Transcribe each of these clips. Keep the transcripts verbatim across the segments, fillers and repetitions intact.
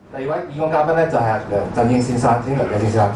第二位議案嘉賓咧就係梁振英先生，請梁振英先生。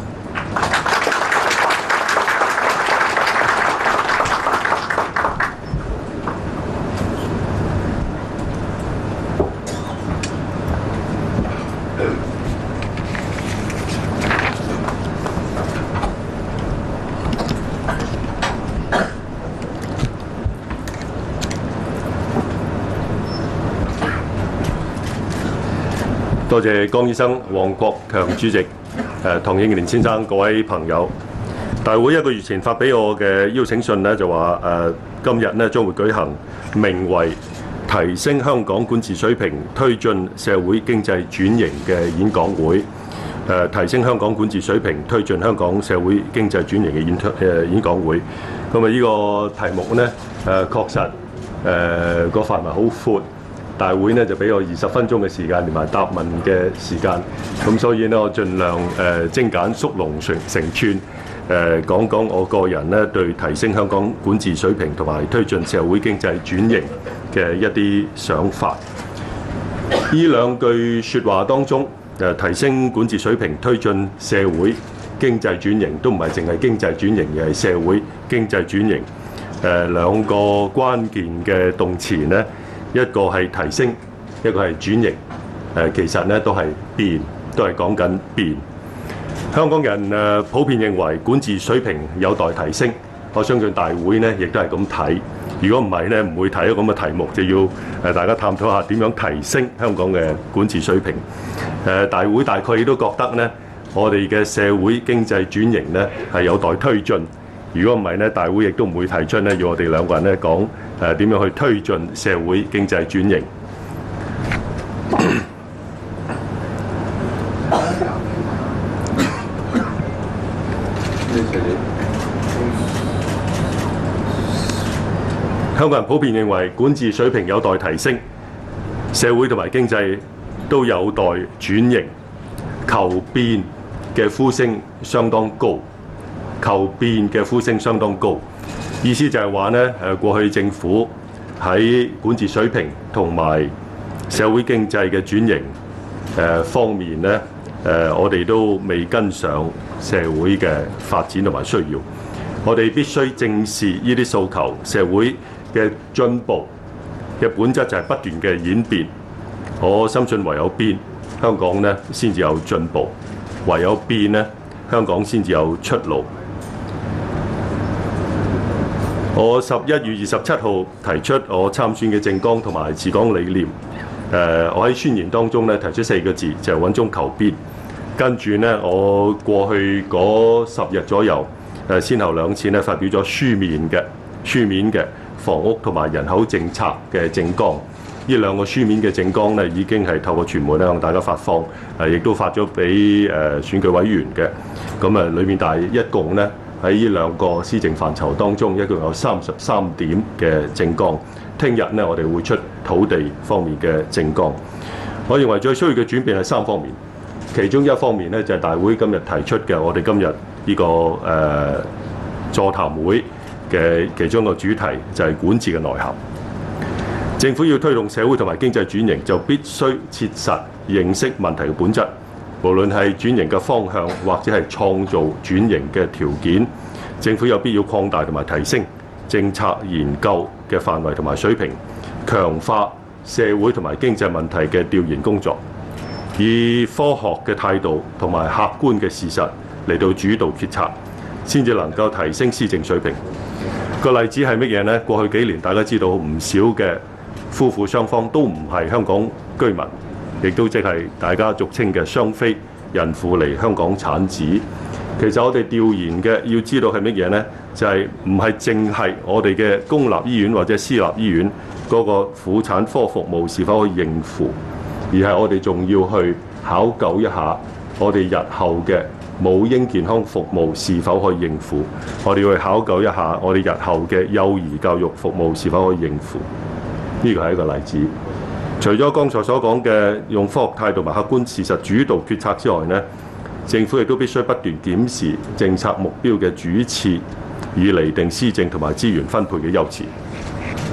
多謝江醫生、黃國強主席、誒唐英年先生、各位朋友。大會一個月前發俾我嘅邀請信呢，就話誒、呃、今日呢將會舉行名為提升香港管治水平、推進社會經濟轉型嘅演講會。誒、呃、提升香港管治水平、推進香港社會經濟轉型嘅演誒、呃、演講會。咁啊呢個題目呢，誒、呃、確實誒、呃、個範圍好闊。大會呢就俾我二十分鐘嘅時間，連埋答問嘅時間，咁所以呢，我盡量誒、呃、精簡縮龍成成串，誒、呃、講講我個人呢對提升香港管治水平同埋推進社會經濟轉型嘅一啲想法。呢兩句説話當中，誒、呃、提升管治水平、推進社會經濟轉型，都唔係淨係經濟轉型，而係社會經濟轉型。誒、呃、兩個關鍵嘅動詞呢。一個係提升，一個係轉型。誒、呃，其實咧都係變，都係講緊變。香港人誒、呃、普遍認為管治水平有待提升，我相信大會呢亦都係咁睇。如果唔係咧，唔會提咗咁嘅題目，就要誒、呃、大家探討下點樣提升香港嘅管治水平。誒、呃，大會大概亦都覺得呢，我哋嘅社會經濟轉型呢係有待推進。如果唔係咧，大會亦都唔會提出咧，要我哋兩個人咧講誒點樣去推進社會經濟轉型。香港人普遍認為管治水平有待提升，社會同埋經濟都有待轉型，求變嘅呼聲相當高。求變嘅呼聲相當高，意思就係話呢，誒過去政府喺管治水平同埋社會經濟嘅轉型誒方面呢，誒我哋都未跟上社會嘅發展同埋需要。我哋必須正視呢啲訴求，社會嘅進步嘅本質就係不斷嘅演變。我深信唯有變，香港呢先至有進步；唯有變呢，香港先至有出路。我十一月二十七號提出我參選嘅政綱同埋治港理念。誒、呃，我喺宣言當中咧提出四個字，就係、是、穩中求變。跟住呢，我過去嗰十日左右，誒、呃，先後兩次咧發表咗書面嘅書面嘅房屋同埋人口政策嘅政綱。呢兩個書面嘅政綱咧，已經係透過傳媒咧向大家發放，誒、呃，亦都發咗俾誒選舉委員嘅。咁啊，裏面大一共呢。喺呢兩個施政範疇當中，一共有三十三點嘅政綱。聽日呢，我哋會出土地方面嘅政綱。我認為最需要嘅轉變係三方面，其中一方面呢，就係、是、大會今日提出嘅，我哋今日呢、這個誒、呃、座談會嘅其中一個主題就係管治嘅內涵。政府要推動社會同埋經濟轉型，就必須切實認識問題嘅本質。無論係轉型嘅方向，或者係創造轉型嘅條件，政府有必要擴大同埋提升政策研究嘅範圍同埋水平，強化社會同埋經濟問題嘅調研工作，以科學嘅態度同埋客觀嘅事實嚟到主導決策，先至能夠提升施政水平。個例子係乜嘢呢？過去幾年大家知道唔少嘅夫婦雙方都唔係香港居民。亦都即係大家俗稱嘅雙非孕婦嚟香港產子。其實我哋調研嘅要知道係乜嘢呢？就係唔係淨係我哋嘅公立醫院或者私立醫院嗰個婦產科服務是否可以應付，而係我哋仲要去考究一下我哋日後嘅母嬰健康服務是否可以應付。我哋要去考究一下我哋日後嘅幼兒教育服務是否可以應付。呢個係一個例子。除咗剛才所講嘅用科學態度同埋客觀事實主導決策之外呢，政府亦都必須不斷檢視政策目標嘅主次，以釐定施政同埋資源分配嘅優次。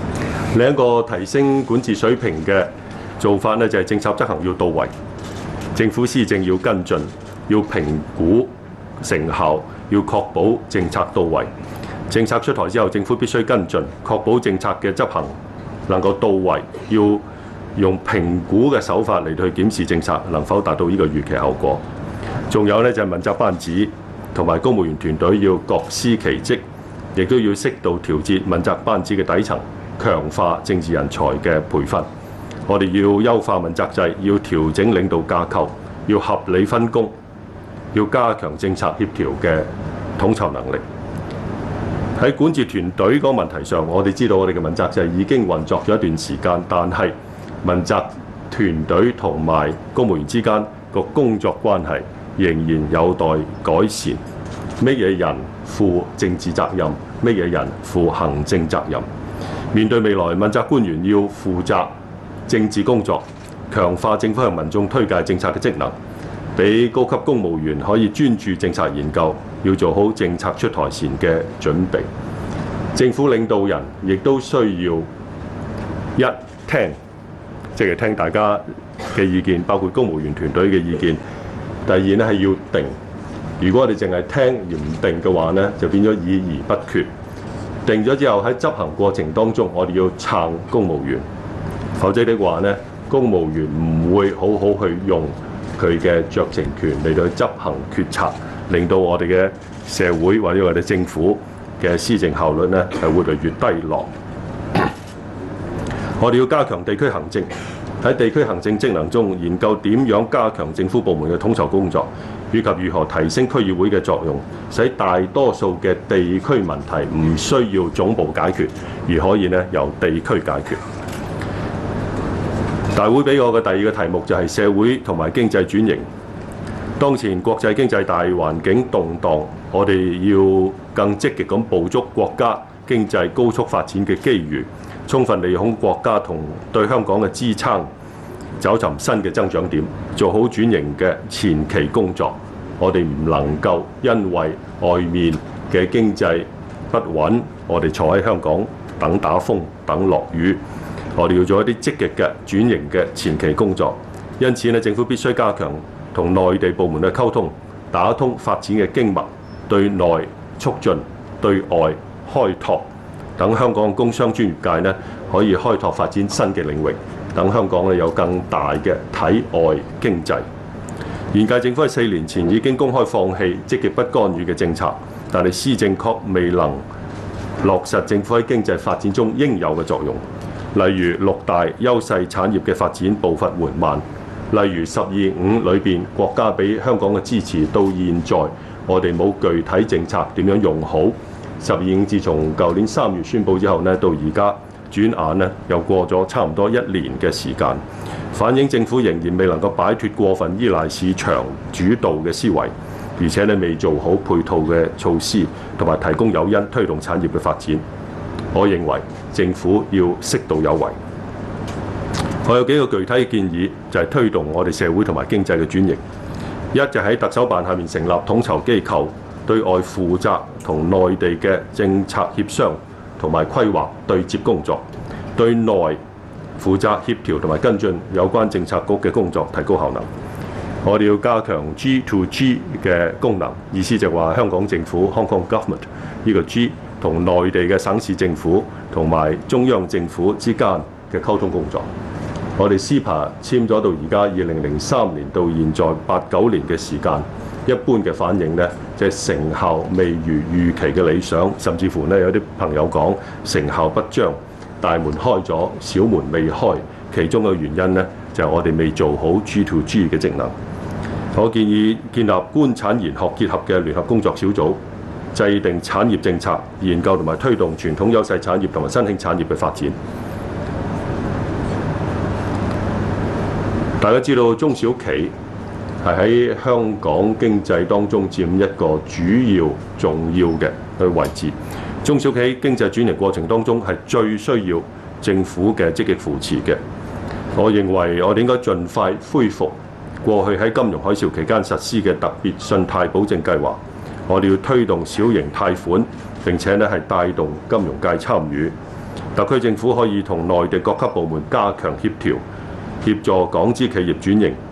另一個提升管治水平嘅做法呢，就係政策執行要到位。 政府施政要跟進，要評估成效，要確保政策到位。政策出台之後，政府必須跟進，確保政策嘅執行能夠到位，要用評估嘅手法嚟去檢視政策能否達到呢個預期效果。仲有呢，就係問責班子同埋公務員團隊要各司其職，亦都要適度調節問責班子嘅底層，強化政治人才嘅培訓。我哋要優化問責制，要調整領導架構，要合理分工，要加強政策協調嘅統籌能力。喺管治團隊嗰個問題上，我哋知道我哋嘅問責制已經運作咗一段時間，但係問責團隊同埋公務員之間個工作關係仍然有待改善。乜嘢人負政治責任，乜嘢人負行政責任？面對未來，問責官員要負責政治工作，強化政府向民眾推介政策嘅職能，俾高級公務員可以專注政策研究，要做好政策出台前嘅準備。政府領導人亦都需要一聽，即係聽大家嘅意見，包括公務員團隊嘅意見。第二呢係要定，如果我哋淨係聽而唔定嘅話呢，就變咗議而不決。定咗之後喺執行過程當中，我哋要撐公務員，否則的話呢，公務員唔會好好去用佢嘅酌情權嚟到去執行決策，令到我哋嘅社會或者我哋政府嘅施政效率呢係會越嚟越低落。我哋要加強地區行政，喺地區行政職能中研究點樣加強政府部門嘅統籌工作，以及如何提升區議會嘅作用，使大多數嘅地區問題唔需要總部解決，而可以呢由地區解決。大會俾我嘅第二個題目就係社會同埋經濟轉型。當前國際經濟大環境動盪，我哋要更積極咁捕捉國家經濟高速發展嘅機遇，充分利用國家同對香港嘅支撐，找尋新嘅增長點，做好轉型嘅前期工作。我哋唔能夠因為外面嘅經濟不穩，我哋坐喺香港等打風等落雨。我哋要做一啲積極嘅轉型嘅前期工作。因此呢，政府必須加強同內地部門嘅溝通，打通發展嘅經脈，對內促進，對外開拓，等香港工商專業界呢可以開拓發展新嘅領域，等香港呢有更大嘅體外經濟。現屆政府喺四年前已經公開放棄積極不干預嘅政策，但係施政確未能落實政府喺經濟發展中應有嘅作用。例如六大優勢產業嘅發展步伐緩慢，例如十二五裏邊國家俾香港嘅支持到現在，我哋冇具體政策點樣用好。十二五自從舊年三月宣佈之後呢，到而家轉眼呢又過咗差唔多一年嘅時間，反映政府仍然未能夠擺脱過分依賴市場主導嘅思維，而且呢未做好配套嘅措施同埋提供誘因推動產業嘅發展。我認為政府要適度有為。我有幾個具體嘅建議，就係推動我哋社會同埋經濟嘅轉型。一就喺特首辦下面成立統籌機構，對外負責同內地嘅政策協商同埋規劃對接工作，對內負責協調同埋跟進有關政策局嘅工作，提高效能。我哋要加強 G to G 嘅功能，意思就係話香港政府 Hong Kong Government 呢個 G 同內地嘅省市政府同埋中央政府之間嘅溝通工作。我哋 C E P A 簽咗到而家二零零三年到現在八九年嘅時間，一般嘅反應呢，就係成效未如預期嘅理想，甚至乎呢，有啲朋友講成效不彰，大門開咗，小門未開。其中嘅原因呢，就係我哋未做好 G to G 嘅職能。我建議建立官產研學結合嘅聯合工作小組，制定產業政策，研究同埋推動傳統優勢產業同埋新興產業嘅發展。大家知道中小企係喺香港經濟當中佔一個主要重要嘅位置。中小企經濟轉型過程當中係最需要政府嘅積極扶持嘅。我認為我哋應該盡快恢復過去喺金融海嘯期間實施嘅特別信貸保證計劃。我哋要推動小型貸款，並且呢係帶動金融界參與。特區政府可以同內地各級部門加強協調，協助港資企業轉型，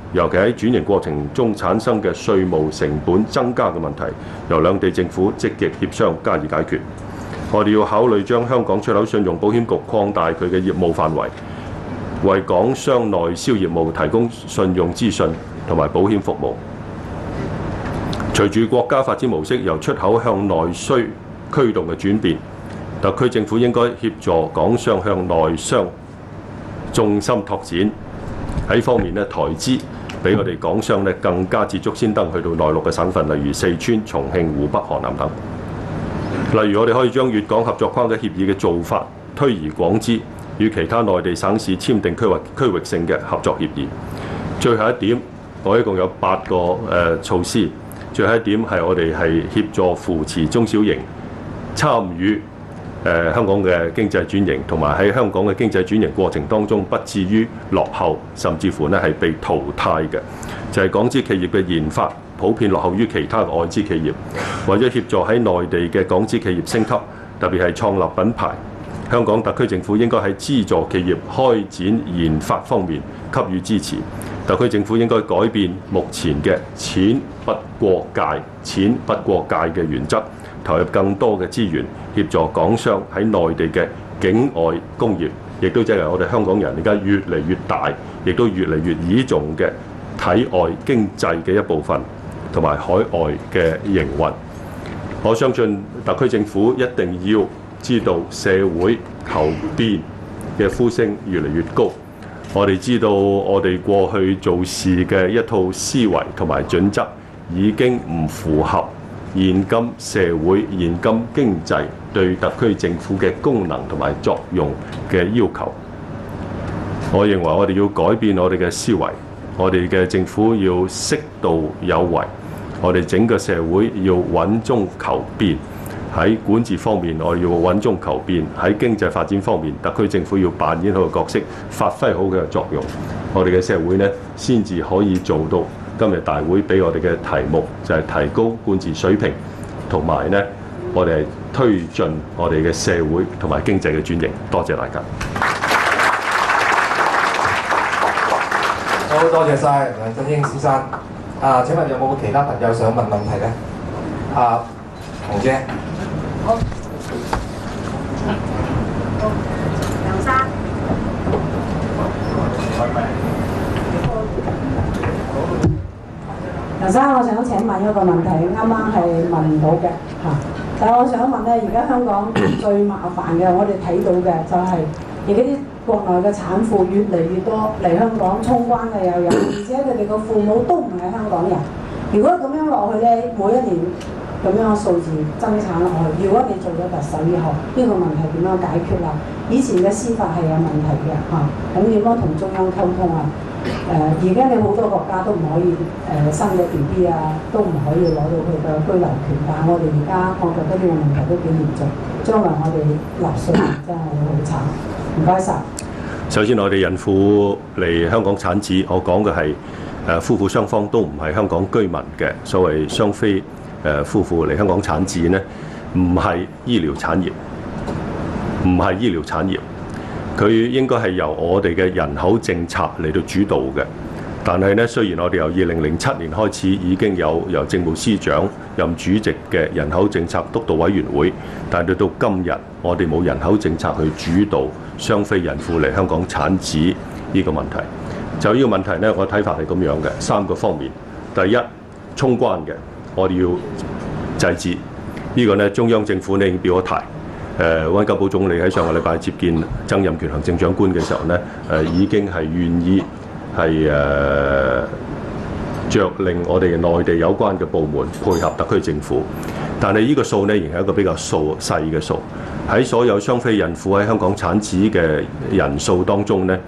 尤其喺轉型過程中產生嘅稅務成本增加嘅問題，由兩地政府積極協商加以解決。我哋要考慮將香港出口信用保險局擴大佢嘅業務範圍，為港商內銷業務提供信用資訊同埋保險服務。隨住國家發展模式由出口向內需驅動嘅轉變，特區政府應該協助港商向內商重心拓展。喺方面咧，台資俾我哋港商咧更加捷足先登去到內陸嘅省份，例如四川、重慶、湖北、河南等。例如我哋可以將粵港合作框架協議嘅做法推而廣之，與其他內地省市簽訂區域區域性嘅合作協議。最後一點，我一共有八個誒、呃、措施。最後一點係我哋係協助扶持中小型參與誒、呃、香港嘅經濟轉型，同埋喺香港嘅經濟轉型過程當中不至於落後，甚至乎咧係被淘汰嘅。就係、是、港資企業嘅研發普遍落後於其他嘅外資企業，為咗協助喺內地嘅港資企業升級，特別係創立品牌，香港特區政府應該喺資助企業開展研發方面給予支持。特區政府應該改變目前嘅錢不過界、錢不過界嘅原則，投入更多嘅資源協助港商喺內地嘅境外工業，亦都即係我哋香港人而家越嚟越大，亦都越嚟越倚重嘅體外經濟嘅一部分，同埋海外嘅營運。我相信特區政府一定要知道社會求變嘅呼聲越嚟越高。我哋知道我哋過去做事嘅一套思維同埋準則已經唔符合現今社會、現今經濟對特區政府嘅功能同埋作用嘅要求。我認為我哋要改變我哋嘅思維，我哋嘅政府要適度有為，我哋整個社會要穩中求變。喺管治方面，我哋要穩中求變；喺經濟發展方面，特區政府要扮演好嘅角色，發揮好嘅作用。我哋嘅社會呢，先至可以做到今日大會俾我哋嘅題目，就係提高管治水平，同埋呢，我哋係推進我哋嘅社會同埋經濟嘅轉型。多謝大家。 好多謝晒梁振英先生。啊，請問有冇其他朋友想問問題呢？啊，紅姐。好， 梁生，梁生，我想請問一個問題，啱啱係問唔到嘅嚇。但係我想問咧，而家香港最麻煩嘅，我哋睇到嘅就係而家啲國內嘅產婦越嚟越多嚟香港衝關嘅又有，而且佢哋個父母都唔係香港人。如果咁樣落去咧，每一年咁樣嘅數字增產落去，如果你做咗特首以後，呢、這個問題點樣解決啦？以前嘅司法係有問題嘅嚇，咁點樣同中央溝通啊？誒、呃，而家你好多國家都唔可以誒、呃、生咗 B B 啊，都唔可以攞到佢嘅居留權，但係我哋而家我覺得呢個問題都幾嚴重，將來我哋納稅真係好慘。唔該晒。 首先，我哋孕婦嚟香港產子，我講嘅係誒夫婦雙方都唔係香港居民嘅所謂雙非。誒夫婦嚟香港產子呢，唔係醫療產業，唔係醫療產業，佢應該係由我哋嘅人口政策嚟到主導嘅。但係呢，雖然我哋由二零零七年開始已經有由政務司長任主席嘅人口政策督導委員會，但係到今日我哋冇人口政策去主導雙非孕婦嚟香港產子呢個問題。就呢個問題呢，我睇法係咁樣嘅，三個方面。第一，衝關嘅。我哋要制止呢、這個呢，中央政府呢已經表咗態。誒、呃，溫家寶總理喺上個禮拜接見曾蔭權行政長官嘅時候呢，誒、呃、已經係願意係誒著令我哋內地有關嘅部門配合特區政府。但係呢個數呢，仍係一個比較數細嘅數。喺所有雙非孕婦喺香港產子嘅人數當中呢，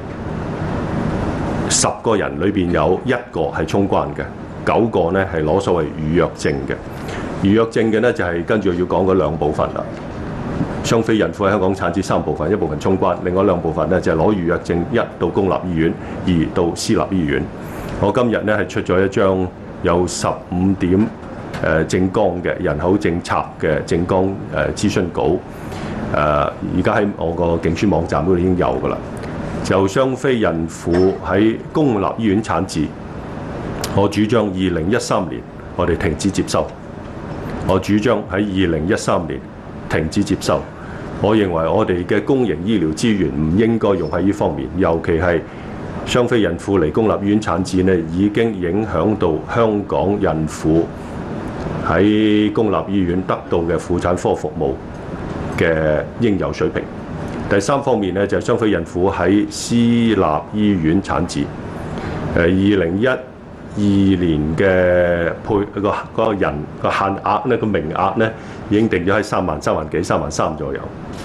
十個人裏邊有一個係衝關嘅。九個呢係攞所謂預約證嘅，預約證嘅呢就係、是、跟住要講嗰兩部分啦。雙非孕婦喺香港產子三部分，一部分衝關，另外兩部分呢就係、是、攞預約證，一到公立醫院，二到私立醫院。我今日呢係出咗一張有十五點誒、呃、政綱嘅人口政策嘅政綱誒、呃、諮詢稿，誒而家喺我個競選網站嗰度已經有㗎啦。 就雙非孕婦喺公立醫院產治，我主張二零一三年我哋停止接收。我主張喺二零一三年停止接收。我認為我哋嘅公營醫療資源唔應該用喺呢方面，尤其係雙非孕婦嚟公立醫院產治呢，已經影響到香港孕婦喺公立醫院得到嘅婦產科服務嘅應有水平。第三方面呢，就係雙非孕婦喺私立醫院產治。誒，二零一二年嘅配個個人個限額呢，個名額呢已經定咗喺三萬三萬幾三萬三左右。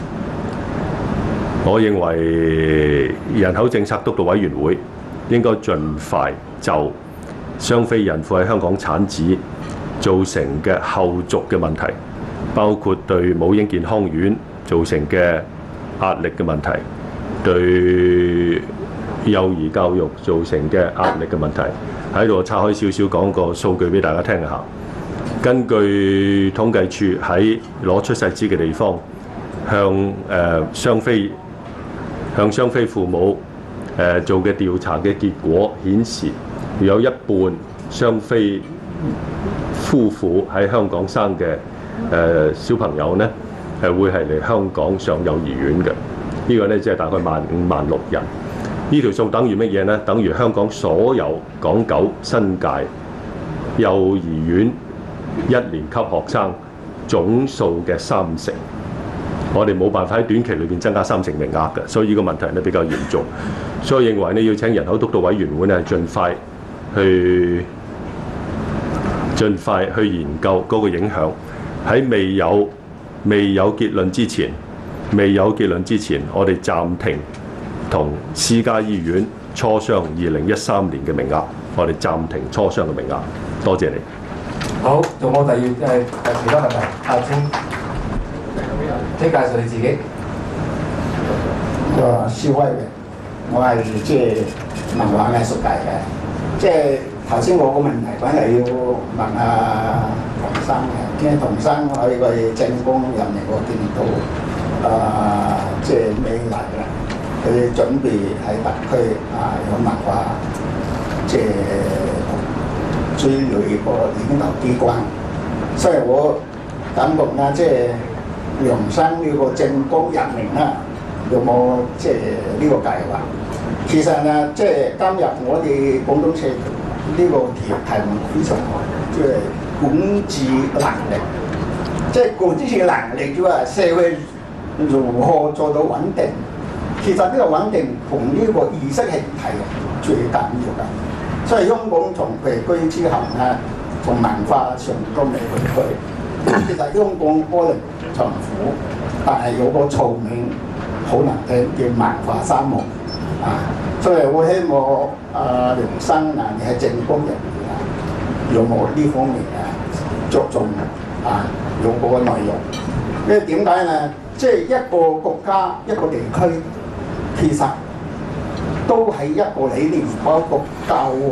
我認為人口政策督導委員會應該盡快就雙非孕婦喺香港產子造成嘅後續嘅問題，包括對母嬰健康院造成嘅壓力嘅問題，對幼兒教育造成嘅壓力嘅問題，喺度拆開少少講個數據俾大家聽下。根據統計處喺攞出世紙嘅地方，向誒、呃、雙非向雙非父母誒、呃、做嘅調查嘅結果顯示，有一半雙非夫婦喺香港生嘅誒、呃、小朋友呢，係會係嚟香港上幼兒園嘅。呢、這個呢，即係大概萬五萬六人。呢條數等於乜嘢呢？等於香港所有港九新界幼兒園一年級學生總數嘅三成。我哋冇辦法喺短期裏邊增加三成名額嘅，所以呢個問題呢比較嚴重。所以認為呢要請人口督導委員會呢盡快去盡快去研究嗰個影響。喺未有未有結論之前，未有結論之前，我哋暫停同私家醫院磋商二零一三年嘅名額。我哋暫停磋商嘅名額。多謝你。 好，仲有冇第二誒誒其他問題？阿清，請介紹你自己。 個肖威嘅，我係即係文化藝術界嘅。即係頭先我個問題，梗係要問阿唐生嘅，因為唐生喺個政工入面，我見到啊，即係未來嘅，佢準備喺特區啊有文化，即係追累個領導機關，所以我感覺咧，即係梁生呢個政工入面啦，有冇即係呢個計劃？其實咧，即係今日我哋廣東社呢個題題目非常好，即係管治能力，即係管治能力即係社會如何做到穩定。其實呢個穩定同呢個意識形態最緊要㗎。所以香港從回歸之後咧，從文化上都未回歸。其實香港可能長苦，但係有個臭名好難聽叫文化沙漠啊！所以我希望啊梁生啊，你係政工人員啊，有冇呢方面啊着重啊有嗰個內容？因為點解咧？即係一個國家一個地區，其實都係一個理念，包括教育、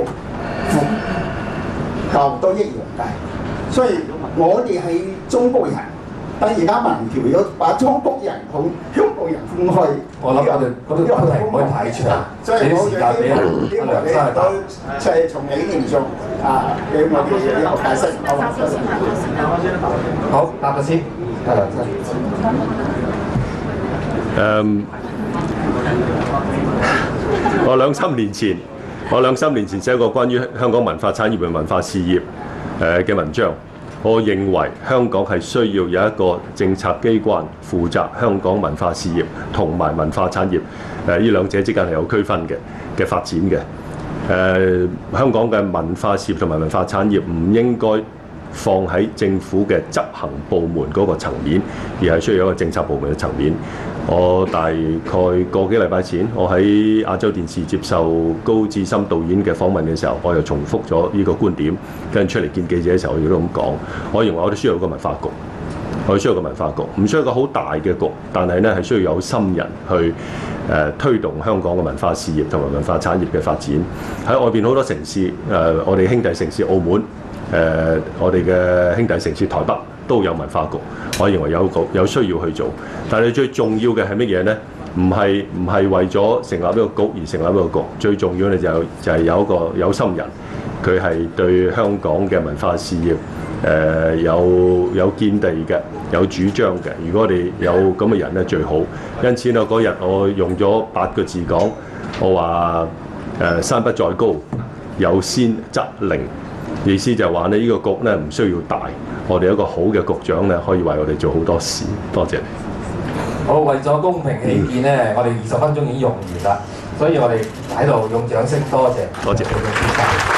教育都一樣嘅。所以我哋係中國人，但而家民調有把中國人同香港人分開。 我諗我哋嗰啲都係唔可以太長， 所以我時間俾阿梁生去答。 即係從理念上啊，俾我哋一個解釋。 好，答咗先，阿梁生。 誒，我兩三年前，我兩三年前寫過關於香港文化產業嘅文化事業誒嘅文章。我認為香港係需要有一個政策機關負責香港文化事業同埋文化產業，誒呢兩者之間係有區分嘅嘅發展嘅。誒、呃、香港嘅文化事業同埋文化產業唔應該放喺政府嘅執行部門嗰個層面，而係需要一個政策部門嘅層面。我大概個幾禮拜前，我喺亞洲電視接受高志森導演嘅訪問嘅時候，我又重複咗呢個觀點，跟住出嚟見記者嘅時候，我亦都咁講。我認為我哋需要一個文化局，我哋需要一個文化局，唔需要一個好大嘅局，但係呢係需要有心人去誒、呃、推動香港嘅文化事業同埋文化產業嘅發展。喺外邊好多城市，誒、呃、我哋兄弟城市澳門，誒、呃、我哋嘅兄弟城市台北都有文化局，我認為有局有需要去做，但係最重要嘅係乜嘢呢？ 唔係唔係為咗成立一個局而成立一個局，最重要咧就就係有一個有心人，佢係對香港嘅文化事業誒、呃、有有見地嘅，有主張嘅。如果我哋有咁嘅人咧最好。因此咧嗰日我用咗八個字講，我話誒、呃、山不在高，有仙則靈。意思就係話呢，呢個局咧唔需要大，我哋一個好嘅局長咧可以為我哋做好多事。多謝你。 好，為咗公平起見咧，我哋二十分鐘已經用完啦，所以我哋喺度用掌聲多謝。 多謝。